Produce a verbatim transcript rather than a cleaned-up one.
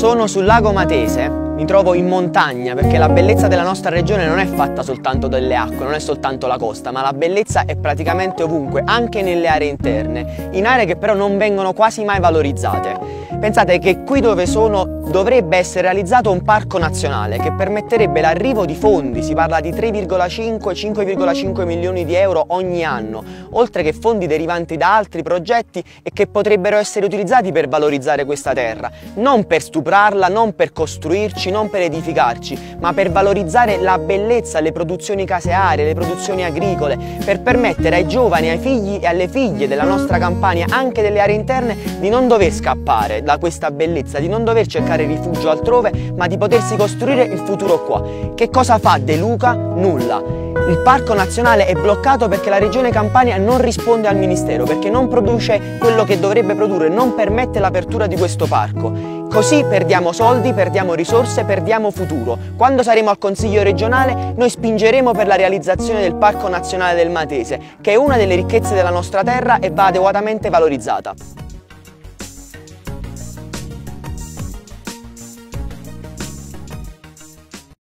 Sono sul lago Matese, mi trovo in montagna perché la bellezza della nostra regione non è fatta soltanto delle acque, non è soltanto la costa, ma la bellezza è praticamente ovunque, anche nelle aree interne, in aree che però non vengono quasi mai valorizzate. Pensate che qui dove sono dovrebbe essere realizzato un parco nazionale che permetterebbe l'arrivo di fondi, si parla di tre virgola cinque cinque virgola cinque milioni di euro ogni anno, oltre che fondi derivanti da altri progetti e che potrebbero essere utilizzati per valorizzare questa terra, non per stuprarla, non per costruirci, non per edificarci, ma per valorizzare la bellezza, le produzioni casearie, le produzioni agricole, per permettere ai giovani, ai figli e alle figlie della nostra Campania, anche delle aree interne, di non dover scappare da questa bellezza, di non dover cercare rifugio altrove, ma di potersi costruire il futuro qua. Che cosa fa De Luca? Nulla. Il parco nazionale è bloccato perché la regione Campania non risponde al ministero, perché non produce quello che dovrebbe produrre, non permette l'apertura di questo parco. Così perdiamo soldi, perdiamo risorse, perdiamo futuro. Quando saremo al Consiglio regionale noi spingeremo per la realizzazione del Parco Nazionale del Matese, che è una delle ricchezze della nostra terra e va adeguatamente valorizzata.